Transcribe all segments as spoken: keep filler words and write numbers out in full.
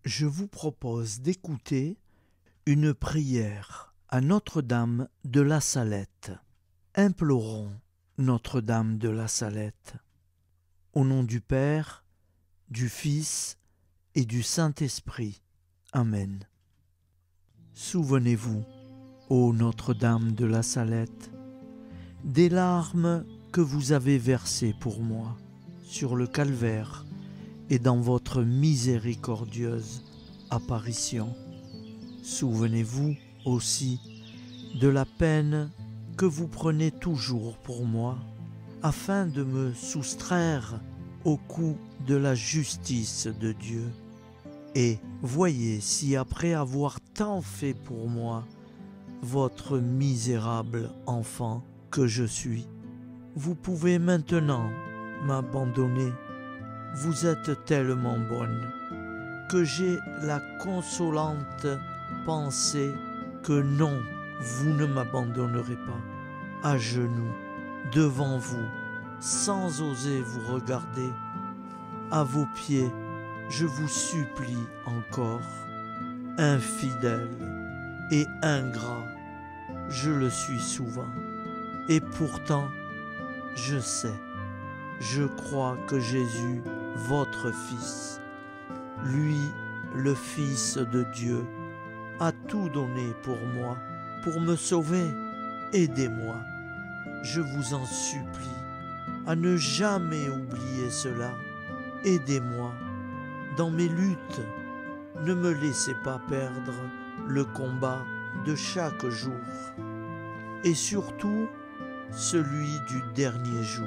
je vous propose d'écouter une prière à Notre-Dame de la Salette. Implorons Notre-Dame de la Salette. Au nom du Père, du Fils et du Saint-Esprit. Amen. Souvenez-vous, ô Notre-Dame de la Salette, des larmes que vous avez versées pour moi sur le calvaire et dans votre miséricordieuse apparition. Souvenez-vous aussi de la peine que vous prenez toujours pour moi, afin de me soustraire au coup de la justice de Dieu. Et voyez si après avoir tant fait pour moi, votre misérable enfant que je suis, vous pouvez maintenant m'abandonner. Vous êtes tellement bonne que j'ai la consolante pensée que non, vous ne m'abandonnerez pas. À genoux, devant vous, sans oser vous regarder, à vos pieds, je vous supplie encore, infidèle et ingrat, je le suis souvent, et pourtant, je sais, je crois que Jésus, votre Fils, lui, le Fils de Dieu, a tout donné pour moi, pour me sauver. Aidez-moi, je vous en supplie, à ne jamais oublier cela. Aidez-moi dans mes luttes. Ne me laissez pas perdre le combat de chaque jour, et surtout celui du dernier jour.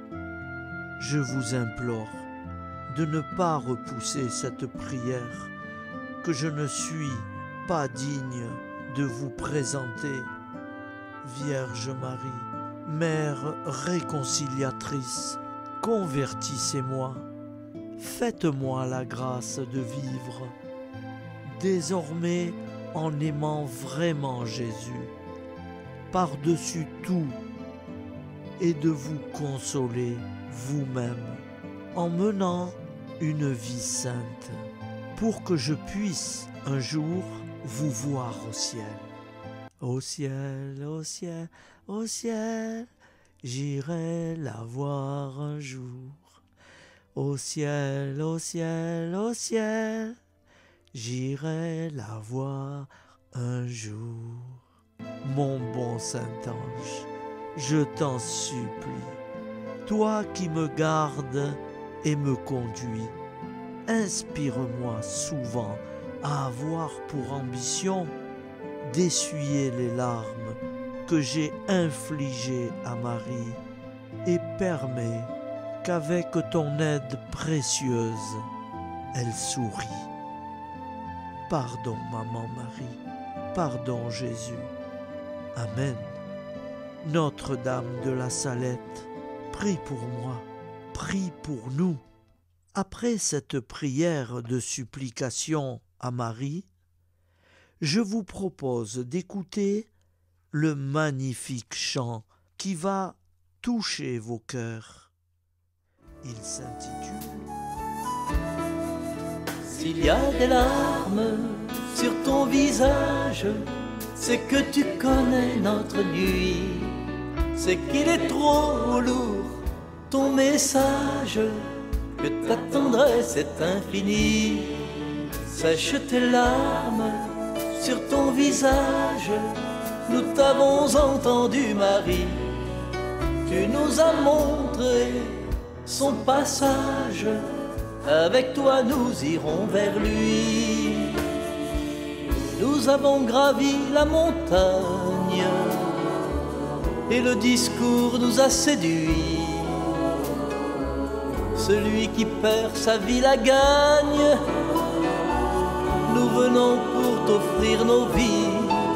Je vous implore de ne pas repousser cette prière que je ne suis pas digne de vous présenter. Vierge Marie, Mère réconciliatrice, convertissez-moi, faites-moi la grâce de vivre désormais en aimant vraiment Jésus, par-dessus tout, et de vous consoler vous-même en menant une vie sainte, pour que je puisse un jour vous voir au ciel. Au ciel, au ciel, au ciel, j'irai la voir un jour. Au ciel, au ciel, au ciel, j'irai la voir un jour. Mon bon Saint-Ange, je t'en supplie, toi qui me gardes et me conduis, inspire-moi souvent à avoir pour ambition d'essuyer les larmes que j'ai infligées à Marie, et permets qu'avec ton aide précieuse, elle sourit. Pardon, maman Marie, pardon Jésus. Amen. Notre-Dame de la Salette, prie pour moi, prie pour nous. Après cette prière de supplication à Marie, je vous propose d'écouter le magnifique chant qui va toucher vos cœurs. Il s'intitule « S'il y a des larmes sur ton visage, c'est que tu connais notre nuit, c'est qu'il est trop lourd ton message, que ta tendresse est infinie. Sèche tes larmes sur ton visage, nous t'avons entendu Marie, tu nous as montré son passage, avec toi nous irons vers lui. Nous avons gravi la montagne, et le discours nous a séduits. Celui qui perd sa vie la gagne, nous venons pour t'offrir nos vies.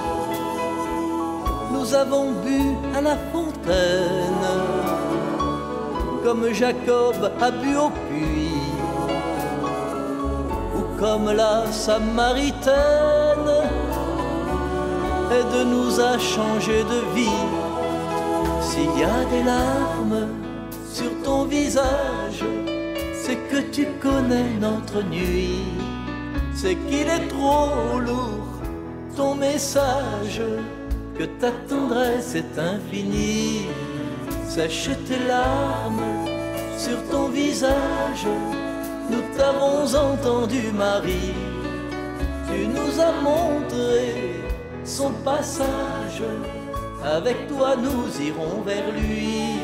Nous avons bu à la fontaine, comme Jacob a bu au puits, ou comme la Samaritaine, aide-nous à changer de vie. S'il y a des larmes sur ton visage, c'est que tu connais notre nuit, c'est qu'il est trop lourd, ton message, que ta tendresse est infinie. Sèche tes larmes sur ton visage, nous t'avons entendu Marie, tu nous as montré son passage, avec toi nous irons vers lui.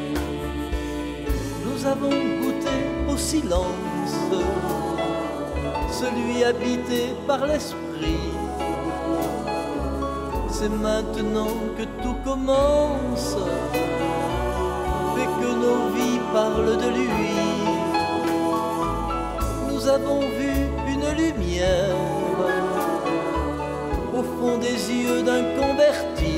Nous avons goûté au silence, celui habité par l'esprit. C'est maintenant que tout commence, et que nos vies parlent de lui. Nous avons vu une lumière au fond des yeux d'un converti,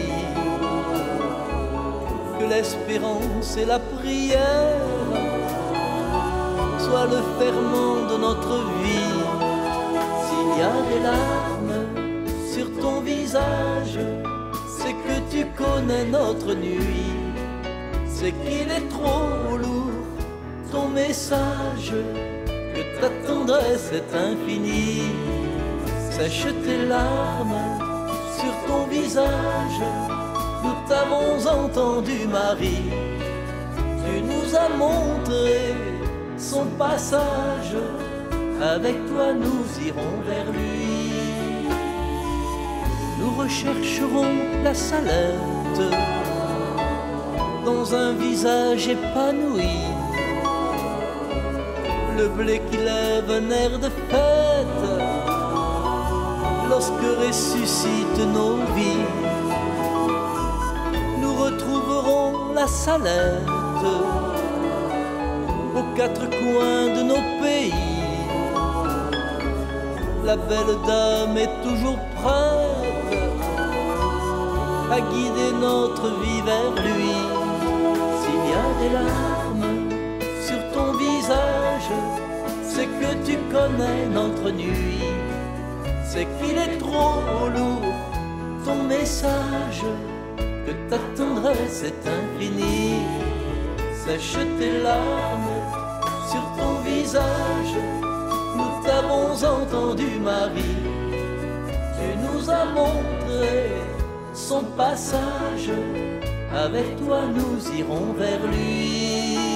que l'espérance et la prière soient le ferment de notre vie. S'il y a des larmes sur ton visage, c'est que tu connais notre nuit, c'est qu'il est trop lourd, ton message, que ta tendresse est infinie. Sèche tes larmes sur ton visage, nous t'avons entendu Marie, tu nous as montré son passage, avec toi nous irons vers lui. Nous rechercherons la salette dans un visage épanoui, le blé qui lève un air de fête lorsque ressuscitent nos vies. Nous retrouverons la salette aux quatre coins de nos pays. La belle dame est toujours prête à guider notre vie vers lui. S'il y a des larmes sur ton visage, c'est que tu connais notre nuit, c'est qu'il est trop lourd, ton message, que ta tendresse est infinie. Sèche tes larmes sur ton visage, nous t'avons entendu Marie, tu nous as montré son passage, avec toi nous irons vers lui.